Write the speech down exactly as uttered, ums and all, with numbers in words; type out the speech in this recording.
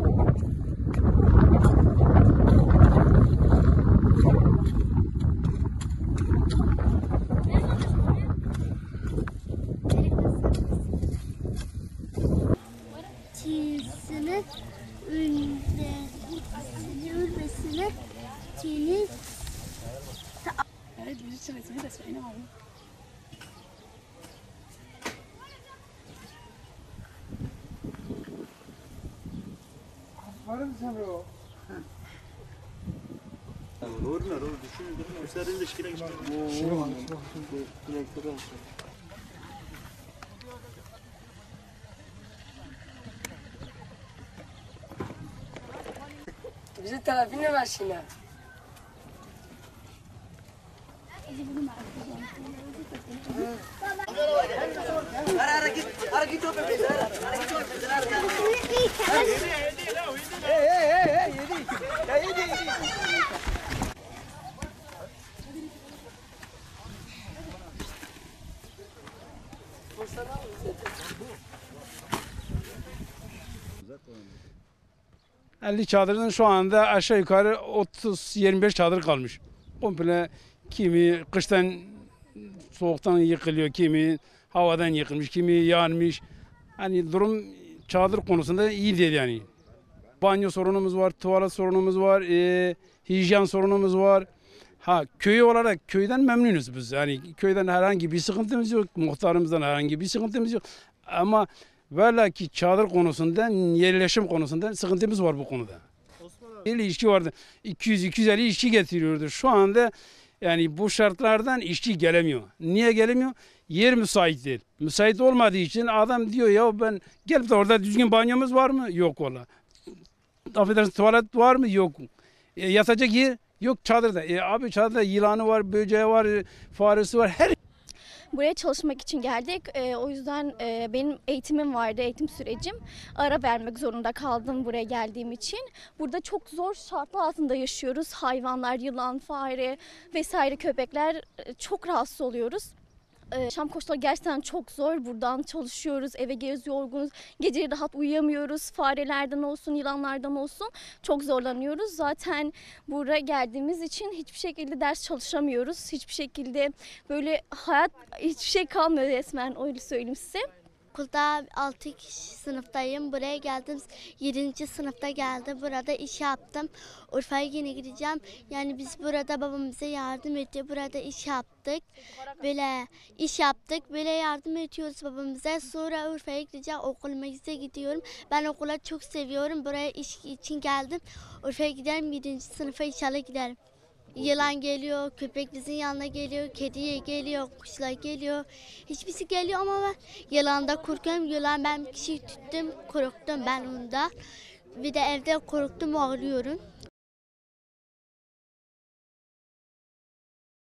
Çizsini, ünlesini, ürmesini, çiğni. Evet, bir çizsini de söyle abi. Var mı sen o? Doğru mu? Doğru düşünün. Üstlerinde şikile geçti. Şu an, şu an. Bizi tarafine ver şimdi. elli çadırın şu anda aşağı yukarı otuz yirmi beş çadır kalmış. Komple kimi kıştan soğuktan yıkılıyor, kimi havadan yıkılmış, kimi yanmış. Hani durum çadır konusunda iyi değil yani. Banyo sorunumuz var, tuvalet sorunumuz var, e, hijyen sorunumuz var. Ha köy olarak köyden memnunuz biz. Yani köyden herhangi bir sıkıntımız yok, muhtarımızdan herhangi bir sıkıntımız yok. Ama valla ki çadır konusunda, yerleşim konusunda sıkıntımız var bu konuda. elli işçi vardı. iki yüz iki yüz elli işçi getiriyordu. Şu anda yani bu şartlardan işçi gelemiyor. Niye gelemiyor? Yer müsait değil. Müsait olmadığı için adam diyor ya ben gelip de orada düzgün banyomuz var mı? Yok valla. Affedersin tuvalet var mı? Yok. E, yatacak yer? Yok çadırda. E, abi çadırda yılanı var, böceği var, faresi var. Her Buraya çalışmak için geldik. E, o yüzden e, benim eğitimim vardı, eğitim sürecim. Ara vermek zorunda kaldım buraya geldiğim için. Burada çok zor şartlar altında yaşıyoruz. Hayvanlar, yılan, fare vesaire köpekler e, çok rahatsız oluyoruz. Yaşam koşulları gerçekten çok zor. Buradan çalışıyoruz, eve geliyoruz yorgunuz. Gece rahat uyuyamıyoruz. Farelerden olsun, yılanlardan olsun çok zorlanıyoruz. Zaten buraya geldiğimiz için hiçbir şekilde ders çalışamıyoruz. Hiçbir şekilde böyle hayat, hiçbir şey kalmıyor resmen, öyle söyleyeyim size. Okulda altı sınıftayım. Buraya geldim. yedinci sınıfta geldim. Burada iş yaptım. Urfa'ya yine gideceğim. Yani biz burada babamıza yardım ediyor. Burada iş yaptık. Böyle iş yaptık. Böyle yardım ediyoruz babamıza. Sonra Urfa'ya gideceğim. Okuluma gidiyorum. Ben okula çok seviyorum. Buraya iş için geldim. Urfa'ya giderim. yedinci sınıfa inşallah giderim. Yılan geliyor, köpek bizim yanına geliyor, kediye geliyor, kuşlar geliyor. Hiçbirisi geliyor ama ben yılanda korkuyorum. Yılan ben bir kişiyi tuttum, korktum ben onda. Bir de evde korktum, ağlıyorum.